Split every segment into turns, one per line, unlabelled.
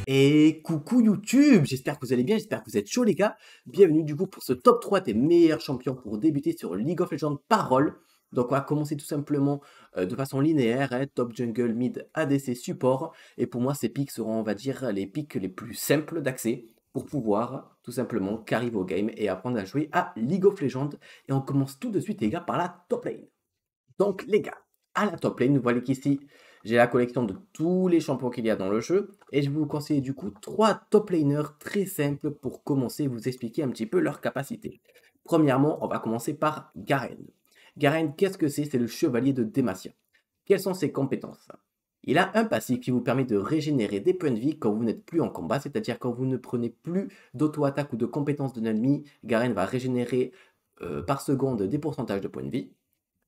Et coucou YouTube, j'espère que vous allez bien, j'espère que vous êtes chauds les gars. Bienvenue du coup pour ce top 3 des meilleurs champions pour débuter sur League of Legends par rôle. Donc on va commencer tout simplement de façon linéaire, hein, top jungle, mid, ADC, support. Et pour moi ces picks seront on va dire les picks les plus simples d'accès pour pouvoir tout simplement carry vos games et apprendre à jouer à League of Legends. Et on commence tout de suite les gars par la top lane. Donc les gars, à la top lane, vous voyez qu'ici, j'ai la collection de tous les champions qu'il y a dans le jeu. Et je vais vous conseiller du coup 3 top laners très simples pour commencer et vous expliquer un petit peu leurs capacités. Premièrement, on va commencer par Garen. Garen, qu'est-ce que c'est? C'est le chevalier de Demacia. Quelles sont ses compétences? Il a un passif qui vous permet de régénérer des points de vie quand vous n'êtes plus en combat, c'est-à-dire quand vous ne prenez plus d'auto-attaque ou de compétences de l'ennemi, Garen va régénérer par seconde des pourcentages de points de vie.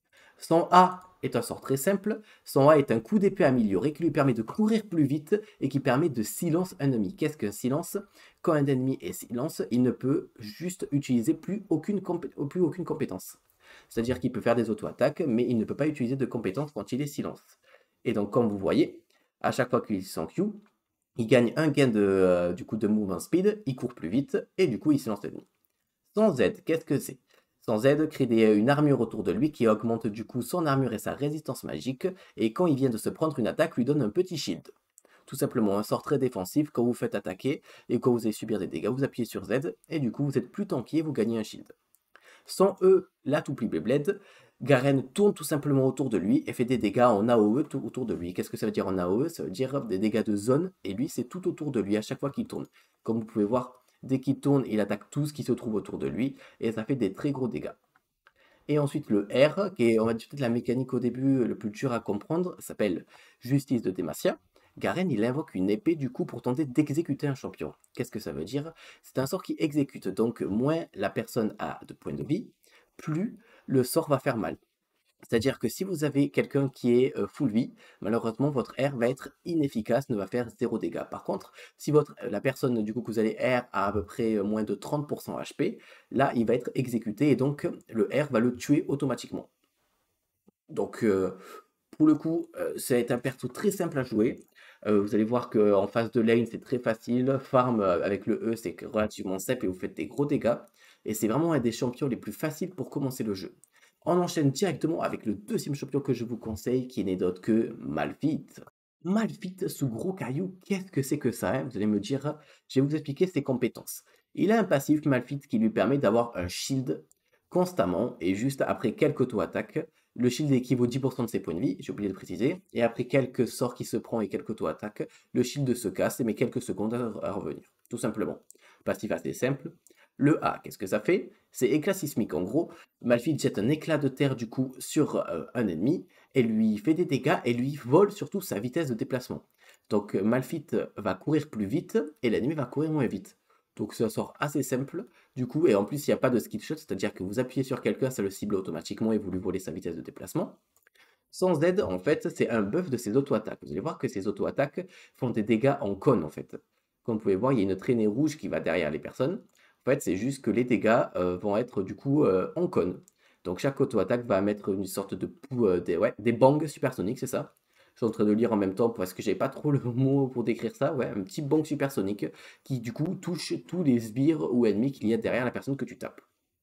Son A est un sort très simple. Son A est un coup d'épée amélioré qui lui permet de courir plus vite et qui permet de silence un ennemi. Qu'est-ce qu'un silence? Quand un ennemi est silence, il ne peut juste utiliser plus aucune compétence. C'est-à-dire qu'il peut faire des auto-attaques, mais il ne peut pas utiliser de compétences quand il est silence. Et donc, comme vous voyez, à chaque fois qu'il s'en Q, il gagne un gain du coup de movement speed, il court plus vite, et du coup, il silence l'ennemi. Son Z, qu'est-ce que c'est? Son Z crée une armure autour de lui qui augmente du coup son armure et sa résistance magique, et quand il vient de se prendre une attaque, lui donne un petit shield. Tout simplement un sort très défensif, quand vous faites attaquer et quand vous allez subir des dégâts, vous appuyez sur Z, et du coup vous êtes plus tanky et vous gagnez un shield. Son E, la Touplie Beyblade, Garen tourne tout simplement autour de lui et fait des dégâts en AOE tout autour de lui. Qu'est-ce que ça veut dire en AOE? Ça veut dire des dégâts de zone, et lui c'est tout autour de lui à chaque fois qu'il tourne. Comme vous pouvez voir, dès qu'il tourne, il attaque tout ce qui se trouve autour de lui, et ça fait des très gros dégâts. Et ensuite le R, qui est, on va dire, peut-être la mécanique au début le plus dur à comprendre, s'appelle Justice de Demacia. Garen, il invoque une épée du coup pour tenter d'exécuter un champion. Qu'est-ce que ça veut dire? C'est un sort qui exécute, donc moins la personne a de points de vie, plus le sort va faire mal. C'est-à-dire que si vous avez quelqu'un qui est full vie, malheureusement votre R va être inefficace, ne va faire 0 dégâts. Par contre, si la personne du coup que vous allez R a à peu près moins de 30% HP, là il va être exécuté et donc le R va le tuer automatiquement. Donc pour le coup, ça va être un perso très simple à jouer. Vous allez voir qu'en phase de lane c'est très facile, farm avec le E c'est relativement simple et vous faites des gros dégâts. Et c'est vraiment un des champions les plus faciles pour commencer le jeu. On enchaîne directement avec le deuxième champion que je vous conseille, qui n'est d'autre que Malphite. Malphite sous gros caillou, qu'est-ce que c'est que ça, hein? Vous allez me dire, je vais vous expliquer ses compétences. Il a un passif Malphite qui lui permet d'avoir un shield constamment, et juste après quelques auto-attaques, le shield équivaut 10% de ses points de vie, j'ai oublié de préciser, et après quelques sorts qui se prend et quelques auto-attaques, le shield se casse et met quelques secondes à revenir, tout simplement. Passif assez simple. Le A, qu'est-ce que ça fait? C'est éclat sismique. En gros, Malphite jette un éclat de terre du coup sur un ennemi et lui fait des dégâts et lui vole surtout sa vitesse de déplacement. Donc Malphite va courir plus vite et l'ennemi va courir moins vite. Donc c'est un sort assez simple du coup et en plus il n'y a pas de skill shot, c'est-à-dire que vous appuyez sur quelqu'un, ça le cible automatiquement et vous lui volez sa vitesse de déplacement. Son Z, en fait, c'est un buff de ses auto-attaques. Vous allez voir que ces auto-attaques font des dégâts en cône, en fait. Comme vous pouvez voir, il y a une traînée rouge qui va derrière les personnes. En fait, c'est juste que les dégâts vont être du coup en cône. Donc chaque auto-attaque va mettre une sorte de des bangs supersoniques, c'est ça. Je suis en train de lire en même temps parce que j'ai pas trop le mot pour décrire ça. Ouais, un petit bang supersonique qui du coup touche tous les sbires ou ennemis qu'il y a derrière la personne que tu tapes.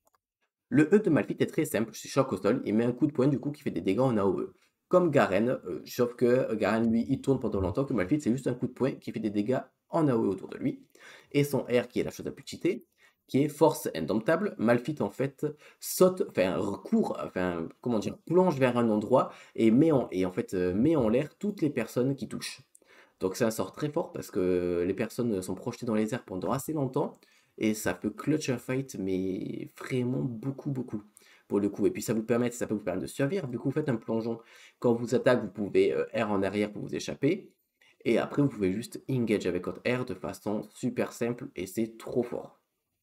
Le E de Malphite est très simple, c'est choc au sol, il met un coup de poing du coup qui fait des dégâts en AOE. Comme Garen, sauf que Garen lui il tourne pendant longtemps, que Malphite c'est juste un coup de poing qui fait des dégâts en AOE autour de lui. Et son R qui est la chose la plus cheatée, qui est force indomptable, Malphite en fait saute, enfin court, enfin comment dire, plonge vers un endroit et met en l'air toutes les personnes qui touchent. Donc c'est un sort très fort parce que les personnes sont projetées dans les airs pendant assez longtemps et ça peut clutch un fight mais vraiment beaucoup pour le coup. Et puis ça peut vous permettre de survivre vu que vous faites un plongeon. Quand vous attaquez, vous pouvez R en arrière pour vous échapper et après vous pouvez juste engage avec votre R de façon super simple et c'est trop fort.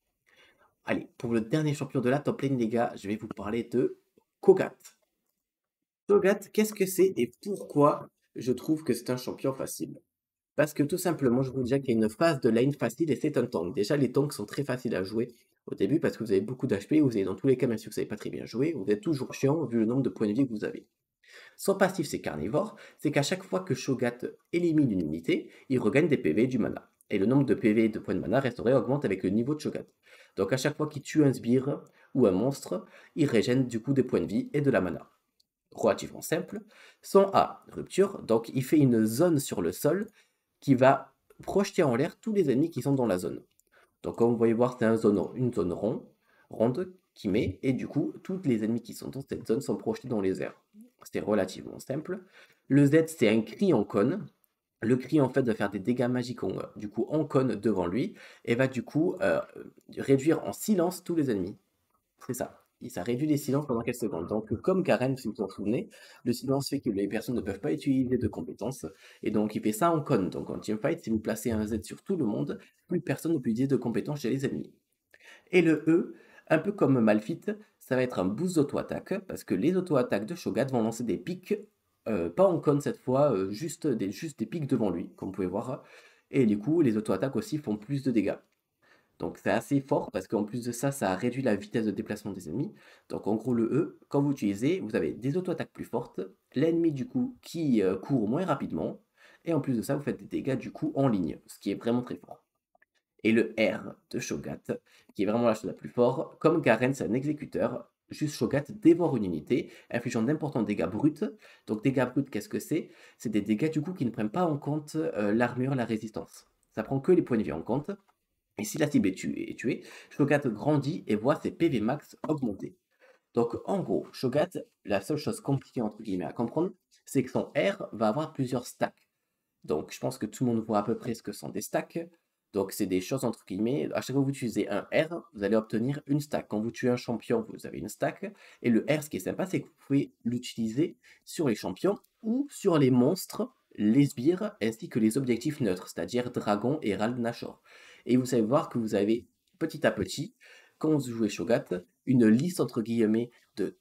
Allez, pour le dernier champion de la top lane les gars, je vais vous parler de Kogat. Kogat, qu'est-ce que c'est et pourquoi je trouve que c'est un champion facile? Parce que tout simplement, je vous dis qu'il y a une phase de lane facile et c'est un tank. Déjà, les tanks sont très faciles à jouer au début parce que vous avez beaucoup d'HP, vous avez dans tous les cas, même si vous savez pas très bien jouer, vous êtes toujours chiant vu le nombre de points de vie que vous avez. Son passif, c'est carnivore, c'est qu'à chaque fois que Shogat élimine une unité, il regagne des PV et du mana. et le nombre de PV et de points de mana restaurés augmente avec le niveau de Shogat. Donc à chaque fois qu'il tue un sbire ou un monstre, il régène du coup des points de vie et de la mana. Relativement simple. Son A, rupture, donc il fait une zone sur le sol qui va projeter en l'air tous les ennemis qui sont dans la zone. Donc comme vous voyez voir, c'est une zone ronde qui met, et du coup, tous les ennemis qui sont dans cette zone sont projetés dans les airs. C'est relativement simple. Le Z, c'est un cri en cône. Le cri, en fait, va faire des dégâts magiques du coup, en cône devant lui, et va du coup réduire en silence tous les ennemis. C'est ça. Et ça réduit les silences pendant quelques secondes. Donc, comme Karen, si vous vous en souvenez, le silence fait que les personnes ne peuvent pas utiliser de compétences. Et donc, il fait ça en con. Donc, en teamfight, si vous placez un Z sur tout le monde, plus personne ne peut utiliser de compétences chez les ennemis. Et le E, un peu comme Malphite, ça va être un boost d'auto-attaque, parce que les auto-attaques de Shogat vont lancer des pics, pas en con cette fois, juste des pics devant lui, comme vous pouvez voir. Et du coup, les auto-attaques aussi font plus de dégâts. Donc c'est assez fort parce qu'en plus de ça, ça réduit la vitesse de déplacement des ennemis. Donc en gros le E, quand vous utilisez, vous avez des auto-attaques plus fortes, l'ennemi du coup qui court moins rapidement, et en plus de ça, vous faites des dégâts du coup en ligne, ce qui est vraiment très fort. Et le R de Shogat, qui est vraiment la chose la plus forte, comme Garen c'est un exécuteur, juste Shogat dévore une unité, infligeant d'importants dégâts bruts. Donc dégâts bruts, qu'est-ce que c'est? C'est des dégâts du coup qui ne prennent pas en compte l'armure, la résistance. Ça prend que les points de vie en compte. Et si la cible est tuée, Shogat grandit et voit ses PV max augmenter. Donc en gros, Shogat, la seule chose compliquée entre guillemets à comprendre, c'est que son R va avoir plusieurs stacks. Donc je pense que tout le monde voit à peu près ce que sont des stacks. Donc c'est des choses entre guillemets, à chaque fois que vous utilisez un R, vous allez obtenir une stack. Quand vous tuez un champion, vous avez une stack. Et le R, ce qui est sympa, c'est que vous pouvez l'utiliser sur les champions ou sur les monstres, les sbires, ainsi que les objectifs neutres, c'est-à-dire Dragon et Herald Nashor. Et vous savez voir que vous avez petit à petit, quand vous jouez Shogat, une liste entre guillemets de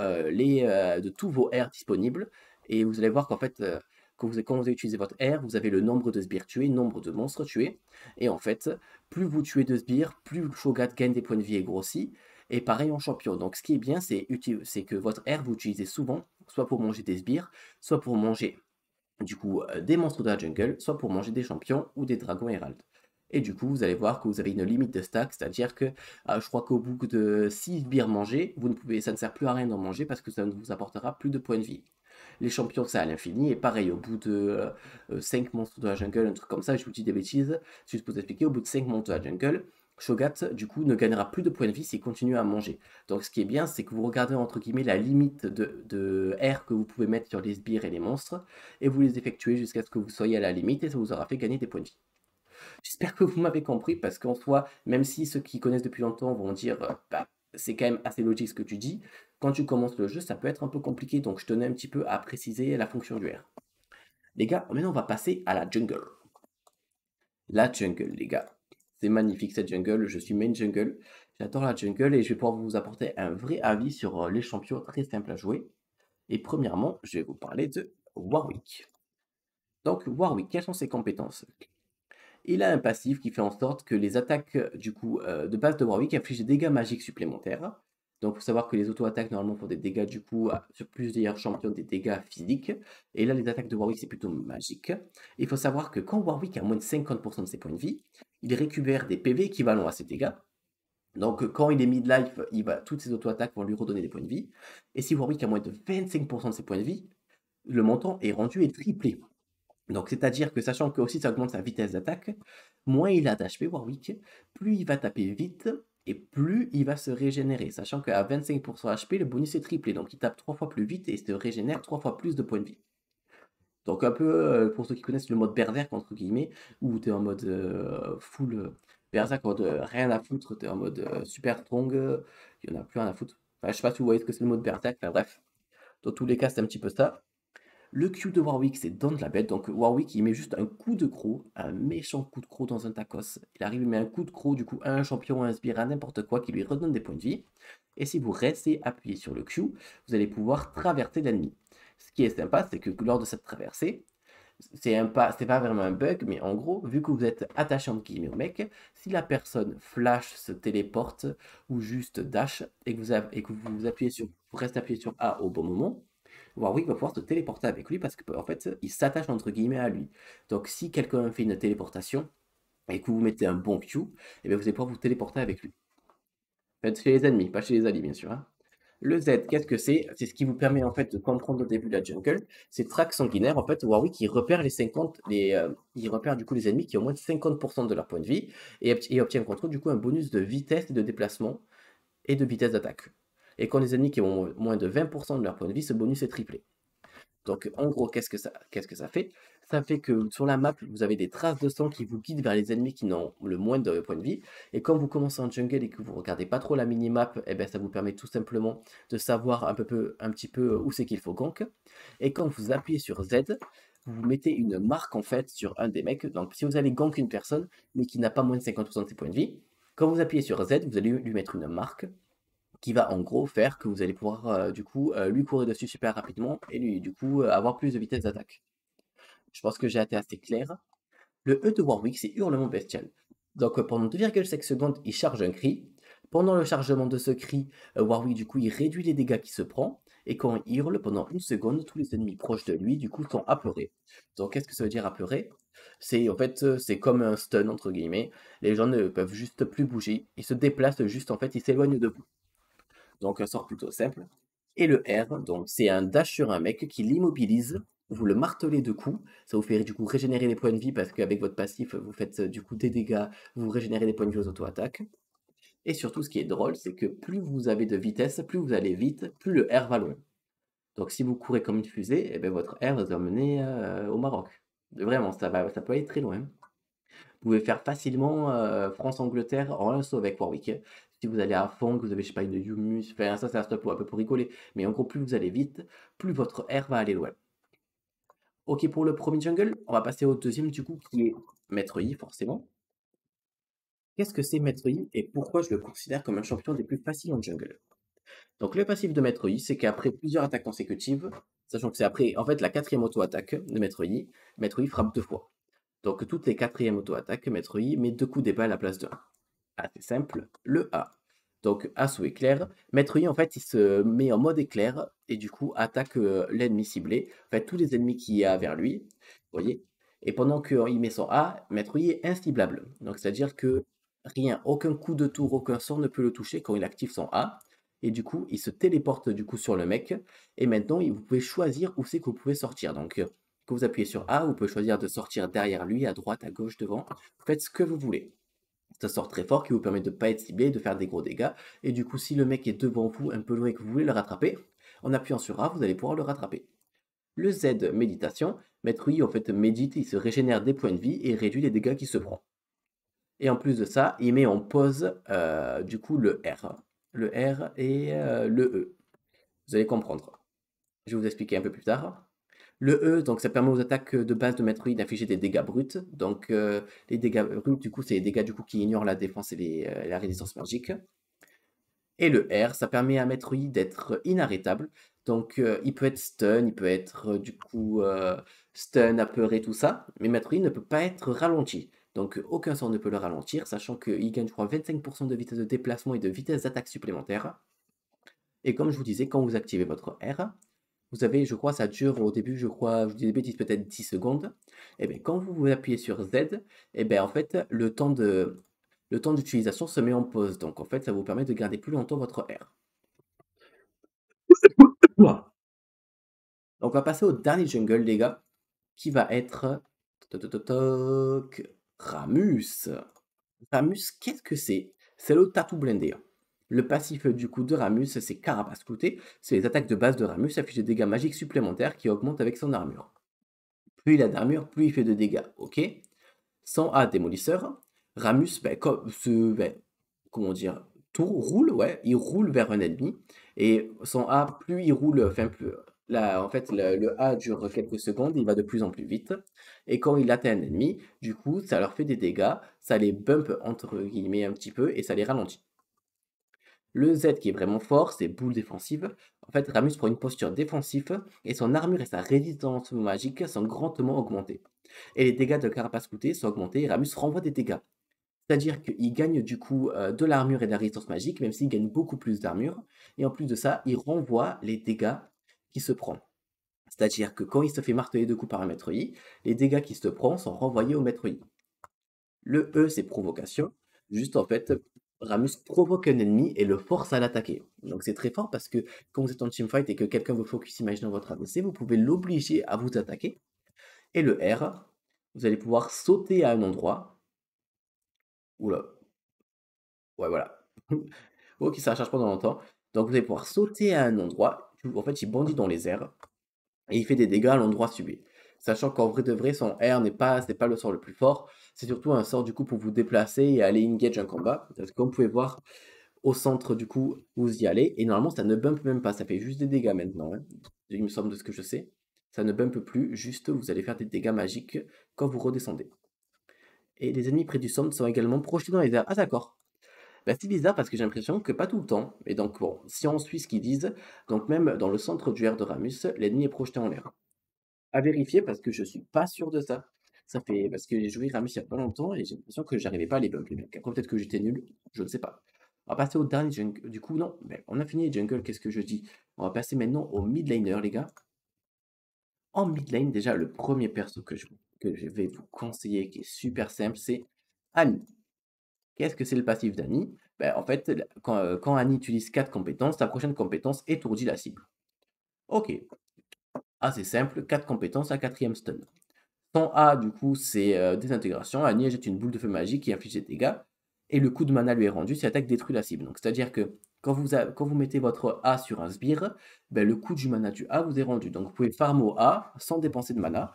de tous vos R disponibles. Et vous allez voir qu'en fait, quand vous utilisez votre R, vous avez le nombre de sbires tués, nombre de monstres tués. Et en fait, plus vous tuez de sbires, plus Shogat gagne des points de vie et grossit. Et pareil en champion. Donc ce qui est bien, c'est que votre R, vous utilisez souvent, soit pour manger des sbires, soit pour manger du coup des monstres de la jungle, soit pour manger des champions ou des dragons Herald. Et du coup, vous allez voir que vous avez une limite de stack, c'est-à-dire que je crois qu'au bout de 6 sbires mangés, ça ne sert plus à rien d'en manger parce que ça ne vous apportera plus de points de vie. Les champions, c'est à l'infini, et pareil, au bout de 5 monstres de la jungle, un truc comme ça, je vous dis des bêtises, juste pour vous expliquer, au bout de 5 monstres de la jungle, Shogat, du coup, ne gagnera plus de points de vie s'il continue à manger. Donc ce qui est bien, c'est que vous regardez, entre guillemets, la limite de R que vous pouvez mettre sur les sbires et les monstres, et vous les effectuez jusqu'à ce que vous soyez à la limite, et ça vous aura fait gagner des points de vie. J'espère que vous m'avez compris, parce qu'en soi, même si ceux qui connaissent depuis longtemps vont dire, bah, c'est quand même assez logique ce que tu dis, quand tu commences le jeu, ça peut être un peu compliqué, donc je tenais un petit peu à préciser la fonction du R. Les gars, maintenant on va passer à la jungle. La jungle, les gars. C'est magnifique cette jungle, je suis main jungle. J'adore la jungle et je vais pouvoir vous apporter un vrai avis sur les champions très simples à jouer. Et premièrement, je vais vous parler de Warwick. Donc Warwick, quelles sont ses compétences? Il a un passif qui fait en sorte que les attaques du coup de base de Warwick infligent des dégâts magiques supplémentaires. Donc il faut savoir que les auto-attaques normalement font des dégâts du coup sur plusieurs champions des dégâts physiques. Et là les attaques de Warwick c'est plutôt magique. Il faut savoir que quand Warwick a moins de 50% de ses points de vie, il récupère des PV équivalents à ses dégâts. Donc quand il est mid-life, toutes ses auto-attaques vont lui redonner des points de vie. Et si Warwick a moins de 25% de ses points de vie, le montant est rendu et triplé. Donc, c'est-à-dire que sachant que aussi ça augmente sa vitesse d'attaque, moins il a d'HP Warwick, plus il va taper vite et plus il va se régénérer. Sachant qu'à 25% HP, le bonus est triplé, donc il tape 3 fois plus vite et se régénère 3 fois plus de points de vie. Donc un peu, pour ceux qui connaissent le mode berserk, entre guillemets, où tu es en mode full berserk, en mode rien à foutre, tu es en mode super strong, il n'y en a plus rien à foutre. Enfin, je sais pas si vous voyez ce que c'est le mode berserk, enfin bref. Dans tous les cas, c'est un petit peu ça. Le Q de Warwick, c'est Don de la bête. Donc Warwick, il met juste un coup de croc, un méchant coup de croc dans un tacos. Il arrive, il met un coup de croc, du coup, à un champion, à un sbire, à n'importe quoi, qui lui redonne des points de vie. Et si vous restez appuyé sur le Q, vous allez pouvoir traverser l'ennemi. Ce qui est sympa, c'est que lors de cette traversée, c'est pas vraiment un bug, mais en gros, vu que vous êtes attaché entre guillemets au mec, si la personne flash, se téléporte ou juste dash et que vous appuyez vous restez appuyé sur A au bon moment, Warwick va pouvoir se téléporter avec lui parce que en fait, il s'attache entre guillemets à lui. Donc si quelqu'un fait une téléportation, et que vous mettez un bon Q, et bien vous allez pouvoir vous téléporter avec lui. Faites chez les ennemis, pas chez les alliés, bien sûr, hein. Le Z, qu'est-ce que c'est? C'est ce qui vous permet en fait de comprendre au début de la jungle. C'est track sanguinaire. En fait, Warwick il repère les 50, il repère du coup les ennemis qui ont moins de 50% de leur point de vie et obtient contre eux du coup un bonus de vitesse et de déplacement et de vitesse d'attaque. Et quand les ennemis qui ont moins de 20% de leur point de vie, ce bonus est triplé. Donc, en gros, qu'est-ce que ça fait? Ça fait que sur la map, vous avez des traces de sang qui vous guident vers les ennemis qui n'ont le moins de points de vie. Et quand vous commencez en jungle et que vous regardez pas trop la minimap, eh ben, ça vous permet tout simplement de savoir un petit peu où c'est qu'il faut gank. Et quand vous appuyez sur Z, vous mettez une marque en fait sur un des mecs. Donc, si vous allez gank une personne, mais qui n'a pas moins de 50% de ses points de vie, quand vous appuyez sur Z, vous allez lui mettre une marque qui va en gros faire que vous allez pouvoir du coup lui courir dessus super rapidement et lui du coup avoir plus de vitesse d'attaque. Je pense que j'ai été assez clair. Le E de Warwick, c'est hurlement bestial. Donc pendant 2,5 secondes, il charge un cri. Pendant le chargement de ce cri, Warwick du coup il réduit les dégâts qu'il se prend. Et quand il hurle pendant 1 seconde, tous les ennemis proches de lui du coup sont apeurés. Donc qu'est-ce que ça veut dire apeuré? C'est en fait c'est comme un stun entre guillemets. Les gens ne peuvent juste plus bouger. Ils se déplacent juste en fait, ils s'éloignent de vous. Donc un sort plutôt simple. Et le R, donc c'est un dash sur un mec qui l'immobilise, vous le martelez de coups, ça vous fait du coup régénérer des points de vie parce qu'avec votre passif, vous faites du coup des dégâts, vous régénérez des points de vie aux auto-attaques. Et surtout, ce qui est drôle, c'est que plus vous avez de vitesse, plus vous allez vite, plus le R va loin. Donc si vous courez comme une fusée, eh ben, votre R va vous emmener au Maroc. Vraiment, ça peut aller très loin. Vous pouvez faire facilement France-Angleterre en un saut avec Warwick. Si vous allez à fond, que vous avez, je sais pas, une Humus, enfin, ça c'est un stop un peu pour rigoler. Mais en gros, plus vous allez vite, plus votre air va aller loin. Ok pour le premier jungle, on va passer au deuxième du coup, qui est Maître Yi, forcément. Qu'est-ce que c'est Maître Yi et pourquoi je le considère comme un champion des plus faciles en jungle? Donc le passif de Maître Yi, c'est qu'après plusieurs attaques consécutives, sachant que c'est après, en fait, la quatrième auto-attaque de Maître Yi frappe 2 fois. Donc toutes les quatrièmes auto-attaques, Maître Yi met 2 coups d'épée à la place de 1. Assez simple, le A. Donc assaut éclair, Maître Yi en fait il se met en mode éclair et du coup attaque l'ennemi ciblé, en fait tous les ennemis qu'il y a vers lui, vous voyez. Et pendant qu'il met son A, Maître Yi est inciblable. Donc c'est-à-dire que rien, aucun coup de tour, aucun sort ne peut le toucher quand il active son A. Et du coup, il se téléporte du coup sur le mec. Et maintenant, vous pouvez choisir où c'est que vous pouvez sortir. Donc, quand vous appuyez sur A, vous pouvez choisir de sortir derrière lui, à droite, à gauche, devant. Faites ce que vous voulez. Ça sort très fort qui vous permet de ne pas être ciblé, de faire des gros dégâts. Et du coup, si le mec est devant vous, un peu loin et que vous voulez le rattraper, en appuyant sur A, vous allez pouvoir le rattraper. Le Z, méditation, Maître Yi en fait médite, il se régénère des points de vie et réduit les dégâts qu'il se prend. Et en plus de ça, il met en pause du coup le R. Le R et le E. Vous allez comprendre. Je vais vous expliquer un peu plus tard. Le E, donc ça permet aux attaques de base de Maître Yi d'infliger des dégâts bruts. Donc les dégâts bruts, du coup, c'est les dégâts du coup, qui ignorent la défense et la résistance magique. Et le R, ça permet à Maître Yi d'être inarrêtable. Donc il peut être stun, il peut être du coup stun, apeuré, tout ça. Mais Maître Yi ne peut pas être ralenti. Donc aucun sort ne peut le ralentir, sachant qu'il gagne, je crois, 25% de vitesse de déplacement et de vitesse d'attaque supplémentaire. Et comme je vous disais, quand vous activez votre R, vous avez, je crois, ça dure au début, je crois, je dis des bêtises, peut-être 10 secondes. Et bien, quand vous appuyez sur Z, et bien, en fait, le temps d'utilisation se met en pause. Donc, en fait, ça vous permet de garder plus longtemps votre R. Ouah. Donc, on va passer au dernier jungle, les gars, qui va être Ramus. Ramus, qu'est-ce que c'est? C'est le tatou blindé, hein. Le passif du coup de Ramus, c'est Carapace clouté. C'est les attaques de base de Ramus affichent des dégâts magiques supplémentaires qui augmentent avec son armure. Plus il a d'armure, plus il fait de dégâts, ok? Sans A démolisseur, Ramus, comment dire, roule, ouais, il roule vers un ennemi, et sans A, plus il roule, enfin, plus, là, en fait, le A dure quelques secondes, il va de plus en plus vite, et quand il atteint un ennemi, du coup, ça leur fait des dégâts, ça les bump, entre guillemets, un petit peu, et ça les ralentit. Le Z qui est vraiment fort, c'est boule défensive. En fait, Ramus prend une posture défensive et son armure et sa résistance magique sont grandement augmentées. Et les dégâts de Carapace clouté sont augmentés et Ramus renvoie des dégâts. C'est-à-dire qu'il gagne du coup de l'armure et de la résistance magique, même s'il gagne beaucoup plus d'armure. Et en plus de ça, il renvoie les dégâts qu'il se prend. C'est-à-dire que quand il se fait marteler 2 coups par un Maître Yi, les dégâts qu'il se prend sont renvoyés au Maître Yi. Le E, c'est provocation. Juste en fait, Ramus provoque un ennemi et le force à l'attaquer. Donc c'est très fort parce que quand vous êtes en teamfight et que quelqu'un vous focus, imaginons votre ADC, vous pouvez l'obliger à vous attaquer. Et le R, vous allez pouvoir sauter à un endroit. Oula, ouais voilà. Ok, ça ne charge pas dans longtemps. Donc vous allez pouvoir sauter à un endroit. En fait, il bondit dans les airs et il fait des dégâts à l'endroit subi. Sachant qu'en vrai de vrai, son R c'est pas le sort le plus fort. C'est surtout un sort du coup pour vous déplacer et aller engage un combat. Parce que comme vous pouvez voir, au centre du coup, vous y allez. Et normalement, ça ne bump même pas. Ça fait juste des dégâts maintenant, hein. Il me semble de ce que je sais. Ça ne bump plus. Juste, vous allez faire des dégâts magiques quand vous redescendez. Et les ennemis près du centre sont également projetés dans les airs. Ah d'accord. Bah, c'est bizarre parce que j'ai l'impression que pas tout le temps. Et donc bon, si on suit ce qu'ils disent, donc même dans le centre du R de Ramus, l'ennemi est projeté en l'air. À vérifier parce que je suis pas sûr de ça. Ça fait parce que j'ai joué Ramus il y a pas longtemps et j'ai l'impression que j'arrivais pas à les bump les mecs. Après peut-être que j'étais nul, je ne sais pas. On va passer au dernier jungle. Du coup non, mais on a fini les jungles, qu'est-ce que je dis? On va passer maintenant au mid laner les gars. En mid lane déjà le premier perso que je vais vous conseiller qui est super simple, c'est Annie. Qu'est-ce que c'est le passif d'Annie? Ben, en fait, quand Annie utilise 4 compétences, sa prochaine compétence étourdit la cible. Ok, assez simple, 4 compétences, la quatrième stun. Son A, du coup, c'est désintégration. Annie jette une boule de feu magique qui inflige des dégâts. Et le coup de mana lui est rendu si l'attaque détruit la cible. Donc, c'est-à-dire que quand vous mettez votre A sur un sbire, ben, le coup du mana du A vous est rendu. Donc, vous pouvez farm au A sans dépenser de mana.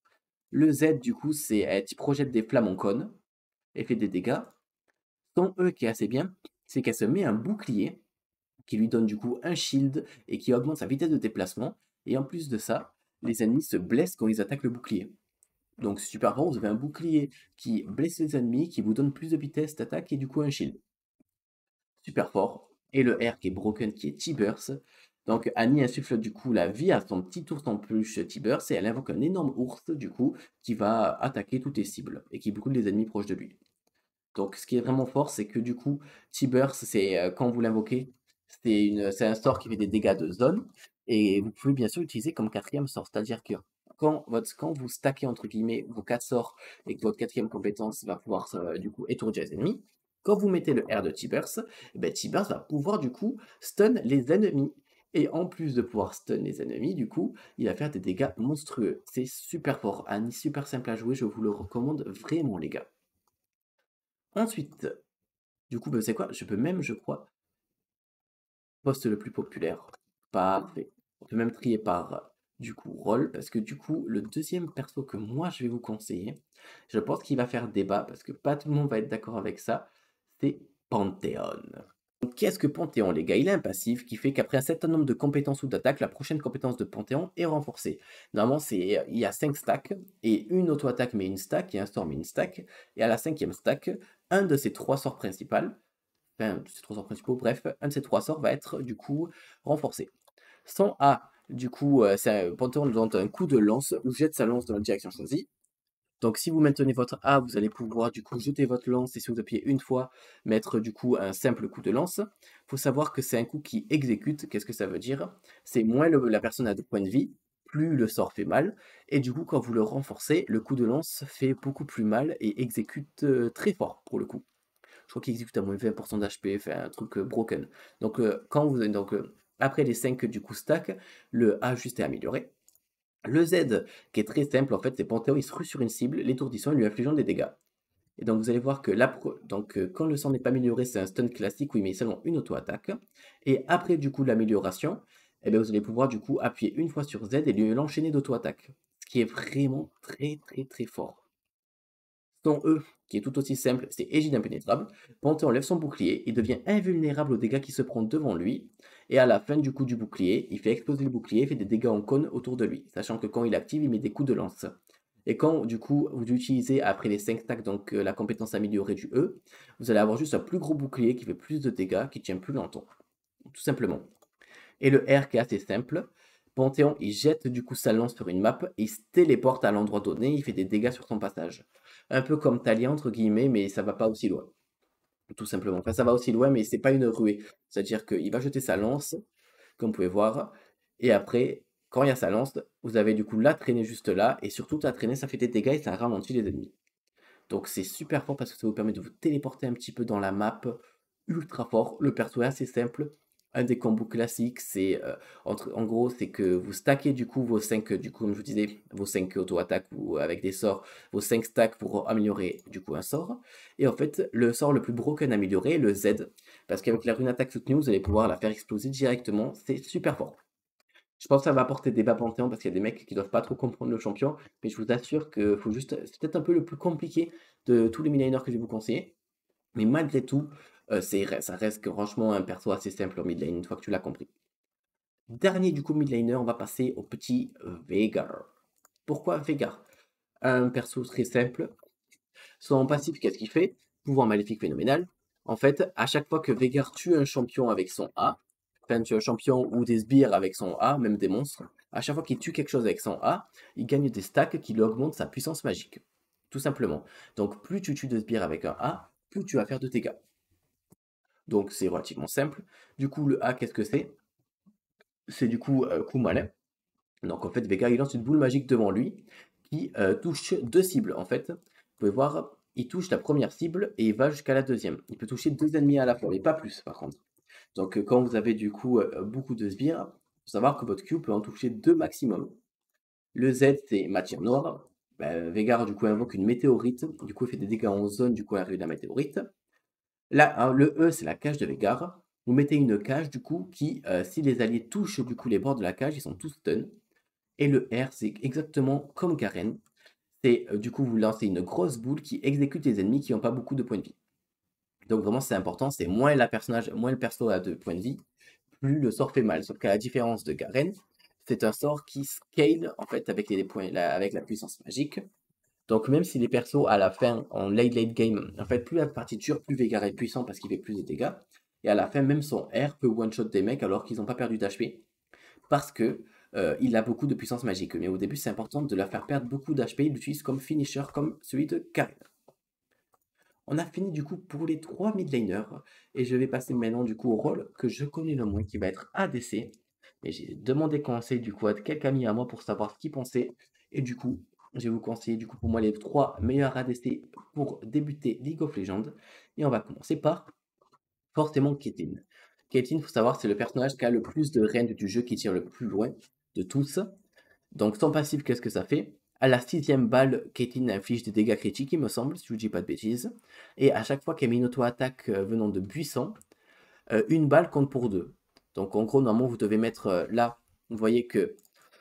Le Z, du coup, c'est elle projette des flammes en cône et fait des dégâts. Son E, qui est assez bien, c'est qu'elle se met un bouclier qui lui donne du coup un shield et qui augmente sa vitesse de déplacement. Et en plus de ça, les ennemis se blessent quand ils attaquent le bouclier. Donc c'est super fort, vous avez un bouclier qui blesse les ennemis, qui vous donne plus de vitesse d'attaque et du coup un shield. Super fort. Et le R qui est broken, qui est T-Burst. Donc Annie insuffle du coup la vie à son petit ours en peluche T-Burst et elle invoque un énorme ours du coup qui va attaquer toutes les cibles et qui brûle les ennemis proches de lui. Donc ce qui est vraiment fort, c'est que du coup, T-Burst, c'est quand vous l'invoquez, c'est un sort qui fait des dégâts de zone, et vous pouvez bien sûr l'utiliser comme quatrième sort. C'est-à-dire que quand vous stackez entre guillemets vos 4 sorts et que votre quatrième compétence va pouvoir du coup étourdir les ennemis, quand vous mettez le R de T-Burst, eh ben, T-Burst va pouvoir du coup stun les ennemis. Et en plus de pouvoir stun les ennemis, du coup, il va faire des dégâts monstrueux. C'est super fort, un super simple à jouer, je vous le recommande vraiment les gars. Ensuite, du coup, bah, c'est quoi? Je peux même, je crois, poste le plus populaire. Parfait. On peut même trier par, du coup, rôle, parce que du coup, le deuxième perso que moi je vais vous conseiller, je pense qu'il va faire débat, parce que pas tout le monde va être d'accord avec ça, c'est Panthéon. Donc, qu'est-ce que Panthéon, les gars? Il a un passif qui fait qu'après un certain nombre de compétences ou d'attaques, la prochaine compétence de Panthéon est renforcée. Normalement, il y a 5 stacks, et une auto-attaque met une stack, et un sort met une stack, et à la cinquième stack, un de ces 3 sorts principaux, enfin, ces 3 sorts principaux, bref, un de ces 3 sorts va être du coup renforcé. Son A, du coup, Panthéon nous donne un coup de lance ou jette sa lance dans la direction choisie. Donc si vous maintenez votre A, vous allez pouvoir du coup jeter votre lance et si vous appuyez une fois, mettre du coup un simple coup de lance. Il faut savoir que c'est un coup qui exécute. Qu'est-ce que ça veut dire? C'est moins la personne a de points de vie, plus le sort fait mal. Et du coup, quand vous le renforcez, le coup de lance fait beaucoup plus mal et exécute très fort pour le coup. Je crois qu'il exécute à moins de 20% d'HP, fait un truc broken. Donc, après les 5 du coup stack, le A juste est amélioré. Le Z, qui est très simple, en fait, c'est Panthéon, il se rue sur une cible, l'étourdissant et lui infligeant des dégâts. Et donc, vous allez voir que quand le sort n'est pas amélioré, c'est un stun classique où il met seulement une auto-attaque. Et après, du coup, l'amélioration, eh bien, vous allez pouvoir, du coup, appuyer une fois sur Z et lui l'enchaîner d'auto-attaque. Ce qui est vraiment très, très, très fort. Son E, qui est tout aussi simple, c'est Égide impénétrable. Panthéon enlève son bouclier, il devient invulnérable aux dégâts qui se prennent devant lui, et à la fin du coup du bouclier, il fait exploser le bouclier et fait des dégâts en cône autour de lui, sachant que quand il active, il met des coups de lance. Et quand du coup vous utilisez après les 5 stacks donc la compétence améliorée du E, vous allez avoir juste un plus gros bouclier qui fait plus de dégâts, qui tient plus longtemps, tout simplement. Et le R qui est assez simple, Panthéon il jette du coup sa lance sur une map, et il se téléporte à l'endroit donné, il fait des dégâts sur son passage. Un peu comme Talia entre guillemets, mais ça va pas aussi loin. Tout simplement. Enfin, ça va aussi loin, mais c'est pas une ruée. C'est-à-dire qu'il va jeter sa lance, comme vous pouvez voir, et après, quand il y a sa lance, vous avez du coup la traînée juste là, et surtout la traînée, ça fait des dégâts et ça ralentit les ennemis. Donc c'est super fort parce que ça vous permet de vous téléporter un petit peu dans la map, ultra fort. Le perso est assez simple. Un des combos classiques, c'est en gros, c'est que vous stackez du coup vos 5, du coup, comme je vous disais, vos 5 auto-attaques ou avec des sorts, vos 5 stacks pour améliorer du coup un sort. Et en fait, le sort le plus broken amélioré, le Z, parce qu'avec la rune attaque soutenue, vous allez pouvoir la faire exploser directement. C'est super fort. Je pense que ça va apporter des bas Panthéon parce qu'il y a des mecs qui doivent pas trop comprendre le champion, mais je vous assure que faut juste, c'est peut-être un peu le plus compliqué de tous les mid-laners que je vais vous conseiller. Mais malgré tout, ça reste que franchement un perso assez simple en mid lane, une fois que tu l'as compris. Dernier du coup mid laner, on va passer au petit Veigar. Pourquoi Veigar? Un perso très simple. Son passif, qu'est-ce qu'il fait? Pouvoir maléfique phénoménal. En fait, à chaque fois que Veigar tue un champion avec son A, enfin tue un champion ou des sbires avec son A, même des monstres, à chaque fois qu'il tue quelque chose avec son A, il gagne des stacks qui lui augmentent sa puissance magique. Tout simplement. Donc plus tu tues de sbires avec un A, plus tu vas faire de dégâts. Donc c'est relativement simple. Du coup, le A, qu'est-ce que c'est? C'est du coup coup malin. Donc en fait, Veigar, il lance une boule magique devant lui qui touche deux cibles. En fait, vous pouvez voir, il touche la première cible et il va jusqu'à la deuxième. Il peut toucher deux ennemis à la fois, mais pas plus par contre. Donc quand vous avez du coup beaucoup de sbires, il faut savoir que votre Q peut en toucher deux maximum. Le Z, c'est matière noire. Veigar, du coup, invoque une météorite. Du coup, il fait des dégâts en zone, du coup, à l'arrivée de la météorite. Là, hein, le E, c'est la cage de Veigar. Vous mettez une cage, du coup, qui, si les alliés touchent, du coup, les bords de la cage, ils sont tous stun. Et le R, c'est exactement comme Garen. C'est, du coup, vous lancez une grosse boule qui exécute les ennemis qui n'ont pas beaucoup de points de vie. Donc vraiment, c'est important, c'est moins le perso a de points de vie, plus le sort fait mal. Sauf qu'à la différence de Garen, c'est un sort qui scale, en fait, avec avec la puissance magique. Donc même si les persos à la fin, en late game, en fait plus la partie dure, plus Veigar est puissant parce qu'il fait plus de dégâts. Et à la fin, même son R peut one-shot des mecs alors qu'ils n'ont pas perdu d'HP. Parce que il a beaucoup de puissance magique. Mais au début, c'est important de leur faire perdre beaucoup d'HP. Il l'utilise comme finisher, comme celui de Karin. On a fini du coup pour les 3 mid laners. Et je vais passer maintenant du coup au rôle que je connais le moins, qui va être ADC. Et j'ai demandé conseil du coup à quelques amis à moi pour savoir ce qu'ils pensaient. Et du coup, je vais vous conseiller du coup pour moi les 3 meilleurs ADC pour débuter League of Legends. Et on va commencer par forcément Caitlyn. Caitlyn, il faut savoir, c'est le personnage qui a le plus de range du jeu, qui tire le plus loin de tous. Donc son passif, qu'est-ce que ça fait? À la sixième balle, Caitlyn inflige des dégâts critiques, il me semble, si je ne dis pas de bêtises. Et à chaque fois qu'elle met une auto-attaque venant de buisson, une balle compte pour deux. Donc en gros, normalement, vous devez mettre là, vous voyez que...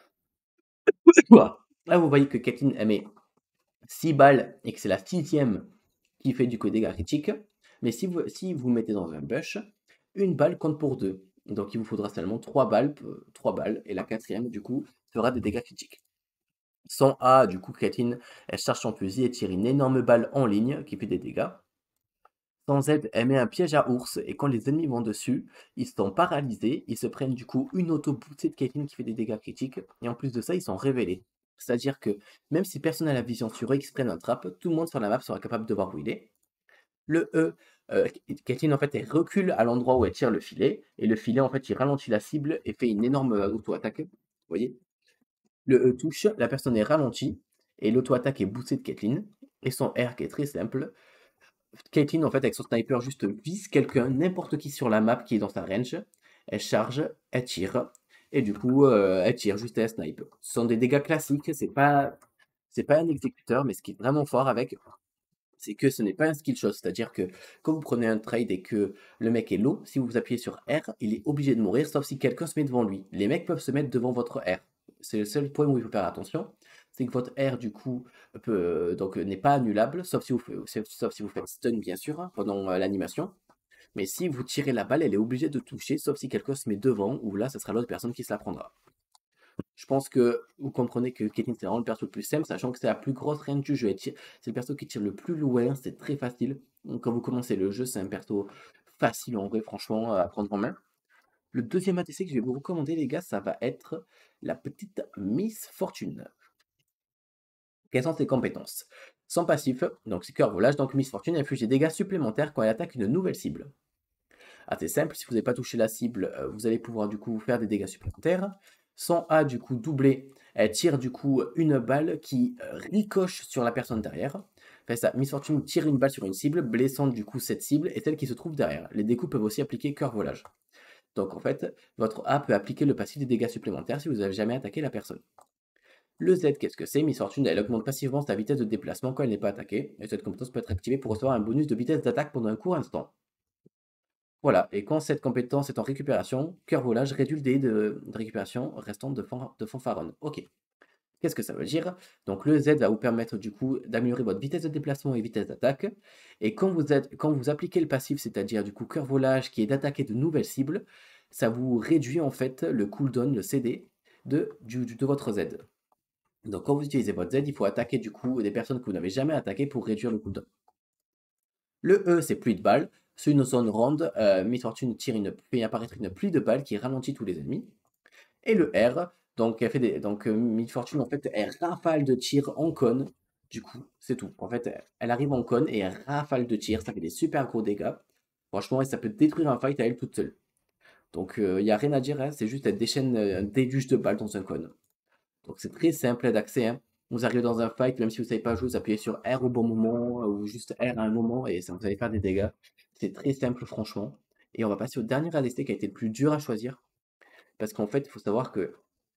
Là, vous voyez que Caitlyn, elle met 6 balles et que c'est la sixième qui fait du coup des dégâts critiques. Mais si vous mettez dans un bush, une balle compte pour deux. Donc il vous faudra seulement 3 balles, et la quatrième, du coup, fera des dégâts critiques. Sans A, du coup, Caitlyn, elle charge son fusil et tire une énorme balle en ligne qui fait des dégâts. Sans Z, elle met un piège à ours et quand les ennemis vont dessus, ils sont paralysés, ils se prennent du coup une auto-poussée de Caitlyn qui fait des dégâts critiques et en plus de ça, ils sont révélés. C'est-à-dire que même si personne n'a la vision sur eux qui se prennent un trap, tout le monde sur la map sera capable de voir où il est. Le E, Caitlyn en fait, elle recule à l'endroit où elle tire le filet et le filet en fait, il ralentit la cible et fait une énorme auto-attaque. Vous voyez? Le E touche, la personne est ralentie, et l'auto-attaque est boostée de Caitlyn. Et son R qui est très simple. Caitlyn, en fait, avec son sniper, juste vise quelqu'un, n'importe qui sur la map qui est dans sa range. Elle charge, elle tire, et du coup, elle tire juste à la snipe. Ce sont des dégâts classiques, c'est pas un exécuteur, mais ce qui est vraiment fort avec, c'est que ce n'est pas un skill shot. C'est-à-dire que quand vous prenez un trade et que le mec est low, si vous appuyez sur R, il est obligé de mourir, sauf si quelqu'un se met devant lui. Les mecs peuvent se mettre devant votre R. C'est le seul point où il faut faire attention. C'est que votre R, du coup, n'est pas annulable, sauf si vous faites stun, bien sûr, hein, pendant l'animation. Mais si vous tirez la balle, elle est obligée de toucher, sauf si quelqu'un se met devant, ou là, ce sera l'autre personne qui se la prendra. Je pense que vous comprenez que Caitlyn, c'est vraiment le perso le plus simple, sachant que c'est la plus grosse range du jeu. C'est le perso qui tire le plus loin, c'est très facile. Donc quand vous commencez le jeu, c'est un perso facile en vrai, franchement, à prendre en main. Le deuxième ADC que je vais vous recommander, les gars, ça va être la petite Miss Fortune. Quelles sont ses compétences? Sans passif, donc c'est cœur volage, donc Miss Fortune inflige des dégâts supplémentaires quand elle attaque une nouvelle cible. Assez simple, si vous n'avez pas touché la cible, vous allez pouvoir du coup faire des dégâts supplémentaires. Son A du coup doublé, elle tire du coup une balle qui ricoche sur la personne derrière. fait ça. Miss Fortune tire une balle sur une cible, blessant du coup cette cible et celle qui se trouve derrière. Les découpes peuvent aussi appliquer cœur volage. Donc en fait, votre A peut appliquer le passif des dégâts supplémentaires si vous n'avez jamais attaqué la personne. Le Z, qu'est-ce que c'est? Miss Fortune, elle augmente passivement sa vitesse de déplacement quand elle n'est pas attaquée, et cette compétence peut être activée pour recevoir un bonus de vitesse d'attaque pendant un court instant. Voilà, et quand cette compétence est en récupération, cœur volage réduit le délai de récupération restant de fanfaronne. Ok, qu'est-ce que ça veut dire? Donc le Z va vous permettre du coup d'améliorer votre vitesse de déplacement et vitesse d'attaque, et quand vous appliquez le passif, c'est-à-dire du coup cœur volage qui est d'attaquer de nouvelles cibles, ça vous réduit en fait le cooldown, le CD de votre Z. Donc quand vous utilisez votre Z, il faut attaquer du coup des personnes que vous n'avez jamais attaquées pour réduire le cooldown. Le E, c'est pluie de balles. Sur une zone ronde, Miss Fortune fait apparaître une pluie de balles qui ralentit tous les ennemis. Et le R, donc, Miss Fortune, en fait, elle rafale de tir en cône. Du coup, c'est tout. En fait, elle arrive en cône et elle rafale de tir. Ça fait des super gros dégâts. Franchement, et ça peut détruire un fight à elle toute seule. Donc, il n'y a rien à dire, hein, c'est juste elle déchaîne un déluge de balles dans un cône. Donc c'est très simple d'accès, hein. Vous arrivez dans un fight, même si vous ne savez pas jouer, vous appuyez sur R au bon moment, ou juste R à un moment, et ça vous allez faire des dégâts. C'est très simple, franchement. Et on va passer au dernier ADC qui a été le plus dur à choisir. Parce qu'en fait, il faut savoir que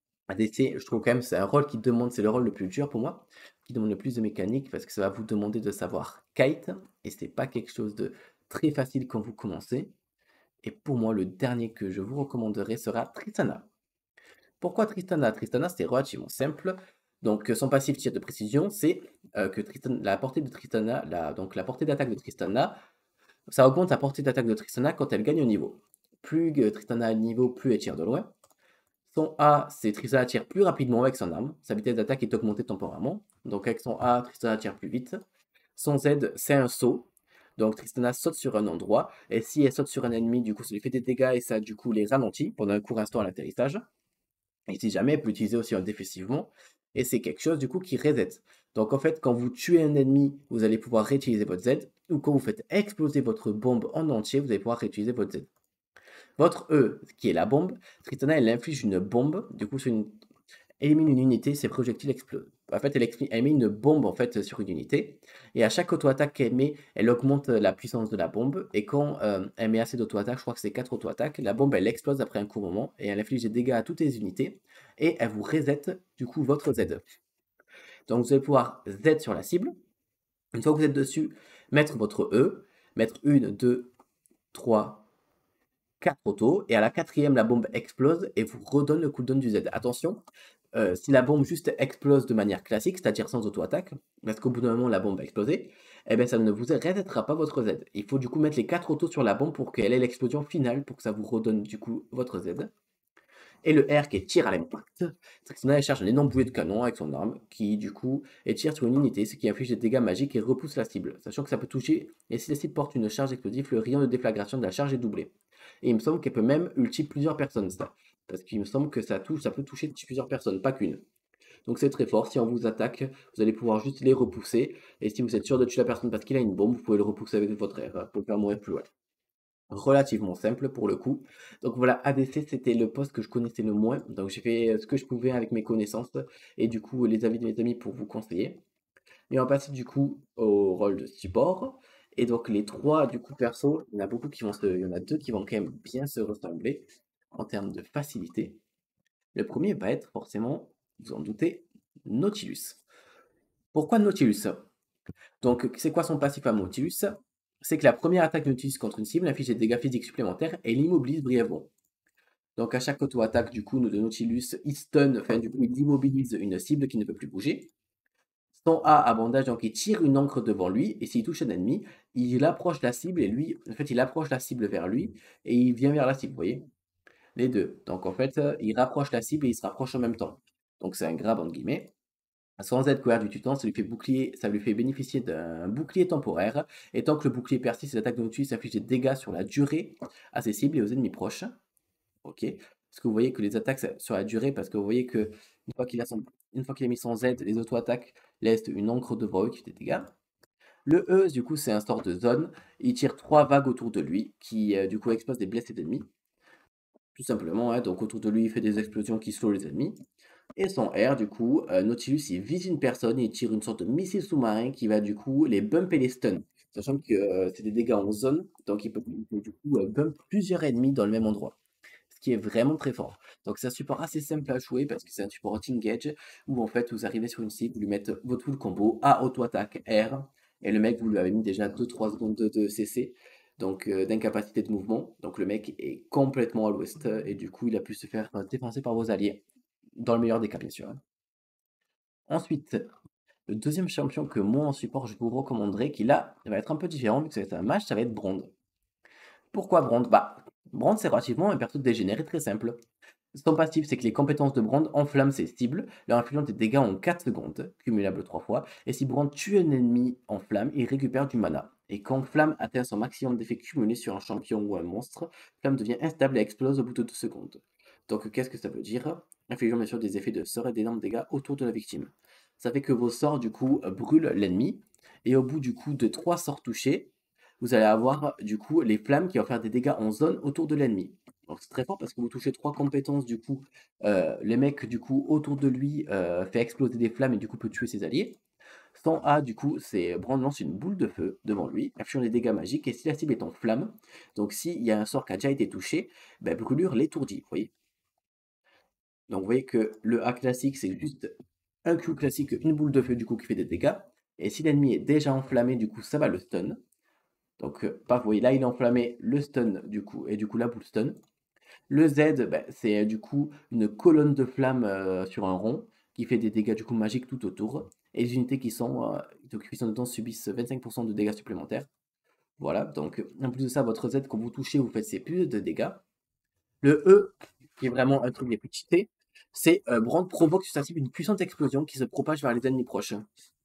ADC, je trouve quand même, c'est un rôle qui demande, c'est le rôle le plus dur pour moi, qui demande le plus de mécanique, parce que ça va vous demander de savoir kite, et c'est pas quelque chose de très facile quand vous commencez. Et pour moi, le dernier que je vous recommanderais sera Tristana. Pourquoi Tristana? Tristana, c'est relativement simple. Donc, son passif tir de précision, c'est que la portée de Tristana, donc la portée d'attaque de Tristana, ça augmente la portée d'attaque de Tristana quand elle gagne au niveau. Plus Tristana a de niveau, plus elle tire de loin. Son A, c'est Tristana tire plus rapidement avec son arme. Sa vitesse d'attaque est augmentée temporairement. Donc, avec son A, Tristana tire plus vite. Son Z, c'est un saut. Donc, Tristana saute sur un endroit. Et si elle saute sur un ennemi, du coup, ça lui fait des dégâts et ça, du coup, les ralentit pendant un court instant à l'atterrissage. Et si jamais, elle peut utiliser aussi défensivement. Et c'est quelque chose du coup qui reset. Donc en fait, quand vous tuez un ennemi, vous allez pouvoir réutiliser votre Z. Ou quand vous faites exploser votre bombe en entier, vous allez pouvoir réutiliser votre Z. Votre E, qui est la bombe, Tristana, elle inflige une bombe. Du coup, élimine une unité, ses projectiles explosent. En fait, elle met une bombe en fait sur une unité. Et à chaque auto-attaque qu'elle met, elle augmente la puissance de la bombe. Et quand elle met assez d'auto-attaque, je crois que c'est 4 auto-attaques, la bombe elle explose après un court moment. Et elle inflige des dégâts à toutes les unités. Et elle vous reset du coup votre Z. Donc vous allez pouvoir Z sur la cible. Une fois que vous êtes dessus, mettre votre E, mettre 1, 2, 3, 4 autos, et à la quatrième, la bombe explose et vous redonne le cooldown du Z. Attention, si la bombe juste explose de manière classique, c'est-à-dire sans auto-attaque, parce qu'au bout d'un moment, la bombe va exploser, eh bien ça ne vous resettera pas votre Z. Il faut du coup mettre les 4 autos sur la bombe pour qu'elle ait l'explosion finale, pour que ça vous redonne du coup votre Z. Et le R qui est tir à l'impact. Tristana elle charge un énorme boulet de canon avec son arme, qui du coup est tire sur une unité, ce qui inflige des dégâts magiques et repousse la cible, sachant que ça peut toucher, et si la cible porte une charge explosive, le rayon de déflagration de la charge est doublé. Et il me semble qu'elle peut même ulti plusieurs personnes, ça. Parce qu'il me semble que ça peut toucher plusieurs personnes, pas qu'une. Donc c'est très fort, si on vous attaque, vous allez pouvoir juste les repousser, et si vous êtes sûr de tuer la personne parce qu'il a une bombe, vous pouvez le repousser avec votre R, pour le faire mourir plus loin. Relativement simple pour le coup. Donc voilà, ADC c'était le poste que je connaissais le moins. Donc j'ai fait ce que je pouvais avec mes connaissances et du coup les avis de mes amis pour vous conseiller. Et on va passer du coup au rôle de support. Et donc les trois du coup perso, il y en a beaucoup qui vont il y en a deux qui vont quand même bien se ressembler en termes de facilité. Le premier va être forcément, vous en doutez, Nautilus. Pourquoi Nautilus? Donc, c'est quoi son passif à Nautilus? C'est que la première attaque de Nautilus contre une cible inflige des dégâts physiques supplémentaires et l'immobilise brièvement. Donc, à chaque auto-attaque, du coup, de Nautilus, il stun, enfin, du coup, il immobilise une cible qui ne peut plus bouger. Son A a bandage, donc il tire une encre devant lui, et s'il touche un ennemi, il approche la cible, et lui, en fait, il approche la cible vers lui, et il vient vers la cible, vous voyez? Les deux. Donc, en fait, il rapproche la cible et il se rapproche en même temps. Donc, c'est un grab, entre guillemets. Sans être couvert du tutan, ça lui fait bénéficier d'un bouclier temporaire, et tant que le bouclier persiste, l'attaque de Nautilus inflige des dégâts sur la durée à ses cibles et aux ennemis proches. Ok. Parce que vous voyez que les attaques sur la durée, parce que vous voyez que une fois qu'il a mis son Z, les auto-attaques laissent une encre devant eux qui fait des dégâts. Le E, du coup, c'est un sort de zone. Il tire 3 vagues autour de lui, qui du coup explosent des blessés d'ennemis. Tout simplement, hein, donc autour de lui, il fait des explosions qui slow les ennemis. Et son R, du coup, Nautilus, il vise une personne et il tire une sorte de missile sous-marin qui va du coup les bump et les stun. Sachant que c'est des dégâts en zone, donc il peut, du coup bump plusieurs ennemis dans le même endroit. Ce qui est vraiment très fort. Donc c'est un support assez simple à jouer parce que c'est un support engage où en fait vous arrivez sur une cible, vous lui mettez votre full combo, A auto-attaque, R, et le mec vous lui avez mis déjà 2-3 secondes de CC, donc d'incapacité de mouvement. Donc le mec est complètement à l'ouest et du coup il a pu se faire défoncer par vos alliés, dans le meilleur des cas bien sûr, hein. Ensuite, le deuxième champion que moi en support je vous recommanderais, qui là va être un peu différent vu que c'est un match, ça va être Brand. Pourquoi Brand? Bah, Brand c'est relativement un perso dégénéré très simple. Son passif, c'est que les compétences de Brand enflamment ses cibles, leur infligeant des dégâts en 4 secondes, cumulables 3 fois, et si Brand tue un ennemi en flamme, il récupère du mana. Et quand Flamme atteint son maximum d'effets cumulés sur un champion ou un monstre, Flamme devient instable et explose au bout de 2 secondes. Donc qu'est-ce que ça veut dire? Infligeant bien sûr des effets de sort et d'énormes dégâts autour de la victime. Ça fait que vos sorts du coup brûlent l'ennemi, et au bout du coup de 3 sorts touchés, vous allez avoir du coup les flammes qui vont faire des dégâts en zone autour de l'ennemi. Donc c'est très fort parce que vous touchez 3 compétences du coup, les mecs du coup autour de lui fait exploser des flammes et du coup peut tuer ses alliés. Son A du coup c'est Brand lance une boule de feu devant lui, infligeant des dégâts magiques et si la cible est en flamme, donc s'il y a un sort qui a déjà été touché, ben, brûlure l'étourdit, vous voyez. Donc vous voyez que le A classique c'est juste un Q classique, une boule de feu du coup qui fait des dégâts, et si l'ennemi est déjà enflammé du coup ça va le stun. Donc paf, vous voyez là il est enflammé, le stun du coup, et du coup la boule stun. Le Z, bah, c'est du coup une colonne de flammes sur un rond qui fait des dégâts du coup magiques tout autour. Et les unités qui sont dedans subissent 25% de dégâts supplémentaires. Voilà, donc en plus de ça, votre Z, quand vous touchez, vous faites plus de dégâts. Le E, qui est vraiment un truc des plus cheatés, c'est Brand provoque sur sa cible une puissante explosion qui se propage vers les ennemis proches.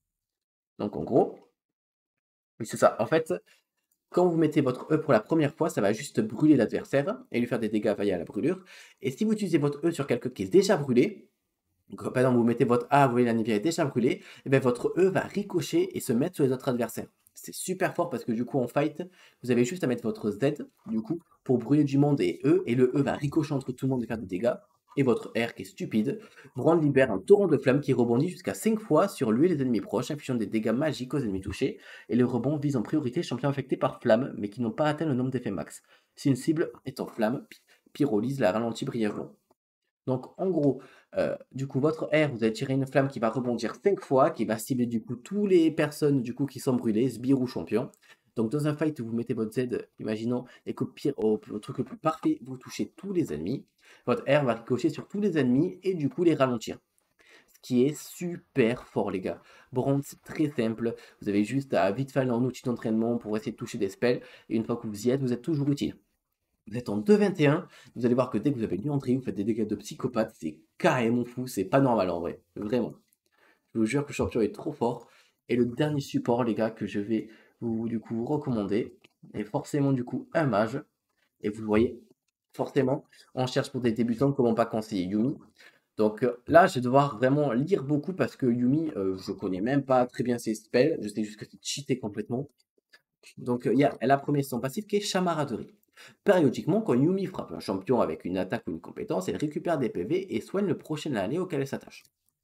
Donc en gros, oui, c'est ça. En fait, quand vous mettez votre E pour la première fois, ça va juste brûler l'adversaire et lui faire des dégâts via la brûlure. Et si vous utilisez votre E sur quelqu'un qui est déjà brûlé, donc, par exemple, vous mettez votre A, vous voyez la rivière est déjà brûlée, et bien votre E va ricocher et se mettre sur les autres adversaires. C'est super fort parce que du coup en fight, vous avez juste à mettre votre Z, du coup, pour brûler du monde et le E va ricocher entre tout le monde et faire des dégâts. Et votre R, qui est stupide, Brand libère un torrent de flammes qui rebondit jusqu'à 5 fois sur lui et les ennemis proches, infligeant des dégâts magiques aux ennemis touchés, et le rebond vise en priorité les champions affectés par flamme, mais qui n'ont pas atteint le nombre d'effets max. Si une cible est en flamme, pyrolyse la ralentit brièvement. Donc, en gros, du coup, votre R, vous allez tirer une flamme qui va rebondir 5 fois, qui va cibler du coup toutes les personnes du coup qui sont brûlées, sbires ou champions. Donc, dans un fight où vous mettez votre Z, imaginons, et qu'au pire, au truc le plus parfait, vous touchez tous les ennemis, votre R va ricocher sur tous les ennemis et du coup les ralentir. Ce qui est super fort, les gars. Brand, c'est très simple. Vous avez juste à vite faire un outil d'entraînement pour essayer de toucher des spells. Et une fois que vous y êtes, vous êtes toujours utile. Vous êtes en 2,21, vous allez voir que dès que vous avez une entrée, vous faites des dégâts de psychopathe, c'est carrément fou, c'est pas normal en vrai, vraiment. Je vous jure que le champion est trop fort. Et le dernier support, les gars, que je vais vous du coup recommander, est forcément du coup un mage. Et vous le voyez, forcément, on cherche pour des débutants comment pas conseiller Yumi. Donc là, je vais devoir vraiment lire beaucoup parce que Yumi, je connais même pas très bien ses spells, je sais juste que c'est cheaté complètement. Donc, elle a premier son passif qui est chamaraderie. Périodiquement, quand Yumi frappe un champion avec une attaque ou une compétence, elle récupère des PV et soigne le prochain allié auquel elle s'attache.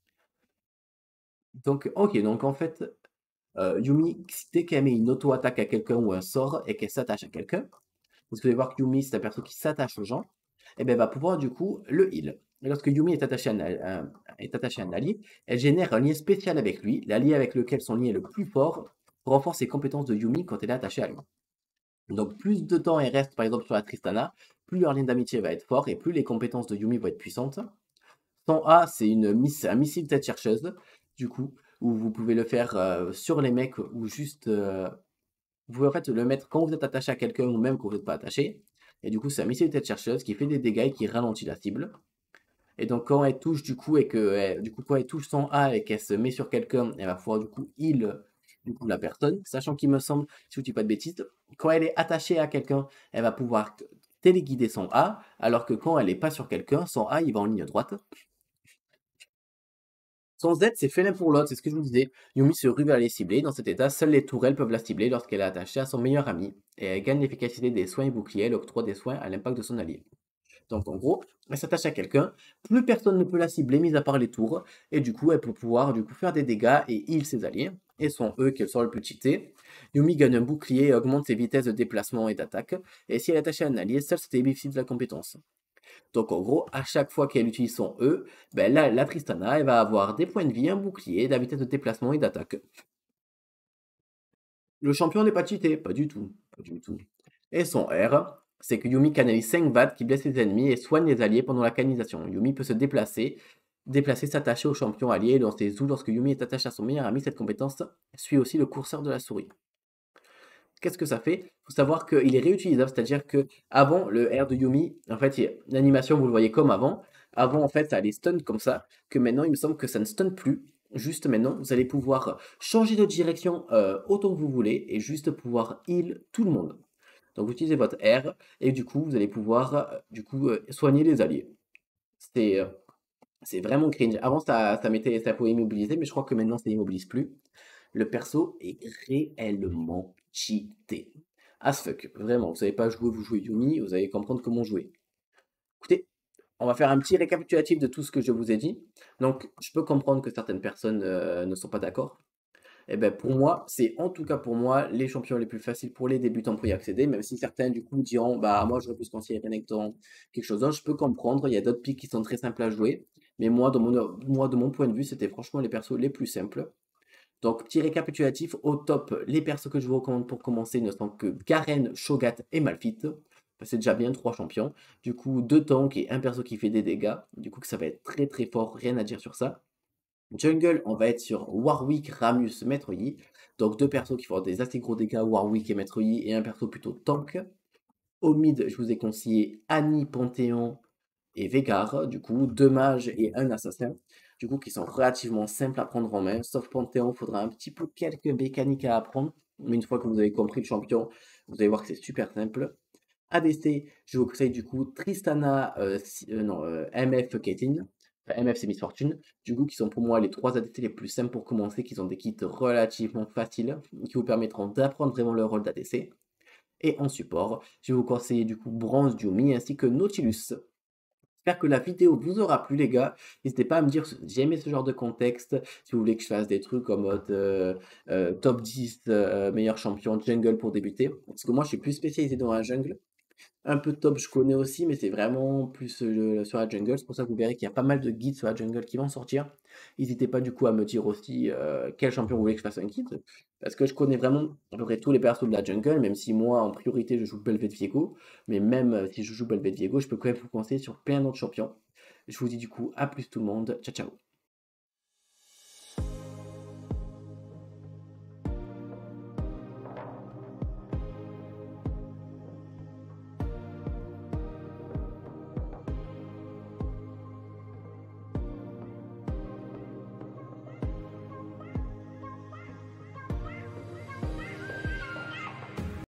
Donc, ok, donc en fait, Yumi, dès qu'elle met une auto-attaque à quelqu'un ou un sort et qu'elle s'attache à quelqu'un, vous allez voir que Yumi, c'est un perso qui s'attache aux gens, et bien elle va pouvoir du coup le heal. Et lorsque Yumi est attachée à un allié, elle génère un lien spécial avec lui. L'allié avec lequel son lien est le plus fort renforce les compétences de Yumi quand elle est attachée à lui. Donc plus de temps elle reste par exemple sur la Tristana, plus leur lien d'amitié va être fort et plus les compétences de Yumi vont être puissantes. Son A, c'est un missile tête chercheuse, du coup, où vous pouvez le faire sur les mecs ou juste... vous pouvez en fait le mettre quand vous êtes attaché à quelqu'un ou même quand vous n'êtes pas attaché. Et du coup, c'est un missile tête chercheuse qui fait des dégâts et qui ralentit la cible. Et donc quand elle touche du coup et du coup quand elle touche son A et qu'elle se met sur quelqu'un, elle va pouvoir du coup heal du coup la personne, sachant qu'il me semble, si je ne dis pas de bêtises, quand elle est attachée à quelqu'un, elle va pouvoir téléguider son A, alors que quand elle n'est pas sur quelqu'un, son A il va en ligne droite. Son Z c'est fait l'un pour l'autre, c'est ce que je vous disais. Yumi se rue vers les cibler, dans cet état, seules les tourelles peuvent la cibler lorsqu'elle est attachée à son meilleur ami, et elle gagne l'efficacité des soins et boucliers, elle octroie des soins à l'impact de son allié. Donc en gros, elle s'attache à quelqu'un, plus personne ne peut la cibler, mis à part les tours, et du coup, elle peut pouvoir du coup faire des dégâts et heal ses alliés. Et son E, qui sort le petit T. Yumi gagne un bouclier et augmente ses vitesses de déplacement et d'attaque. Et si elle est attachée à un allié, seul se bénéficie de la compétence. Donc en gros, à chaque fois qu'elle utilise son E, ben là, la Tristana, elle va avoir des points de vie, un bouclier, de la vitesse de déplacement et d'attaque. Le champion n'est pas cheaté, pas du tout, pas du tout. Et son R, c'est que Yumi canalise 5 watts qui blessent les ennemis et soigne les alliés pendant la canalisation. Yumi peut se déplacer, s'attacher au champion allié dans ses zou lorsque Yumi est attaché à son meilleur ami. Cette compétence suit aussi le curseur de la souris. Qu'est-ce que ça fait? Il faut savoir qu'il est réutilisable, c'est-à-dire que avant le R de Yumi, en fait, l'animation, vous le voyez comme avant. Avant, en fait, ça allait stun comme ça, que maintenant, il me semble que ça ne stun plus. Juste maintenant, vous allez pouvoir changer de direction autant que vous voulez et juste pouvoir heal tout le monde. Donc, vous utilisez votre R et du coup, vous allez pouvoir soigner les alliés. C'est euh, c'est vraiment cringe. Avant, ça pouvait immobiliser, mais je crois que maintenant, ça immobilise plus. Le perso est réellement cheaté. As fuck, vraiment. Vous savez pas jouer, vous jouez Yumi, vous allez comprendre comment jouer. Écoutez, on va faire un petit récapitulatif de tout ce que je vous ai dit. Donc, je peux comprendre que certaines personnes ne sont pas d'accord. Eh ben, pour moi, c'est en tout cas pour moi les champions les plus faciles pour les débutants pour y accéder, même si certains du coup diront bah moi j'aurais pu conseiller Renekton, quelque chose d'autre, je peux comprendre, il y a d'autres pics qui sont très simples à jouer, mais de mon point de vue, c'était franchement les persos les plus simples. Donc, petit récapitulatif, au top, les persos que je vous recommande pour commencer ne sont que Garen, Shogat et Malphite. C'est déjà bien, 3 champions. Du coup, 2 tanks et un perso qui fait des dégâts. Du coup, ça va être très très fort, rien à dire sur ça. Jungle, on va être sur Warwick, Ramus, Maître Yi. Donc, 2 persos qui font des assez gros dégâts, Warwick et Maître Yi, et un perso plutôt tank. Au mid, je vous ai conseillé Annie, Panthéon et Veigar, du coup, 2 mages et un assassin, du coup, qui sont relativement simples à prendre en main. Sauf Panthéon, il faudra un petit peu quelques mécaniques à apprendre. Mais une fois que vous avez compris le champion, vous allez voir que c'est super simple. ADC, je vous conseille du coup Tristana, MF Caitlyn. Enfin, MF c'est Miss Fortune. Du coup, qui sont pour moi les 3 ADC les plus simples pour commencer, qui sont des kits relativement faciles, qui vous permettront d'apprendre vraiment le rôle d'ADC. Et en support, je vais vous conseiller du coup Bronze, Yumi ainsi que Nautilus. J'espère que la vidéo vous aura plu les gars. N'hésitez pas à me dire si vous aimez ce genre de contexte, si vous voulez que je fasse des trucs en mode top 10 meilleurs champions jungle pour débuter. Parce que moi je suis plus spécialisé dans la jungle. Un peu de top, je connais aussi, mais c'est vraiment plus sur la jungle. C'est pour ça que vous verrez qu'il y a pas mal de guides sur la jungle qui vont sortir. N'hésitez pas du coup à me dire aussi quel champion vous voulez que je fasse un guide. Parce que je connais vraiment à peu près tous les persos de la jungle, même si moi en priorité je joue Belvet Viego. Mais même si je joue Belvet Viego, je peux quand même vous conseiller sur plein d'autres champions. Je vous dis du coup à plus tout le monde. Ciao ciao.